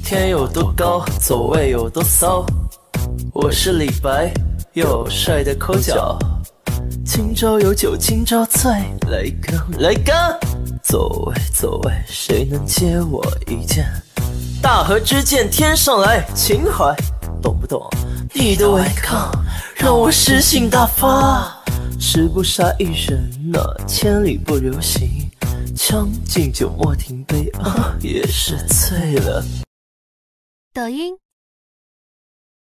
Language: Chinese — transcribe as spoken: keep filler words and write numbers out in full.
天有多高，座位有多骚。我是李白，又帅的抠脚。今朝有酒今朝醉，来干来干。座位座位，谁能借我一件？大河之间天上来，情怀懂不懂？你的违抗让我诗性大发。十不杀一人，那千里不留行。将进酒莫停杯，啊，也是醉了。 抖音。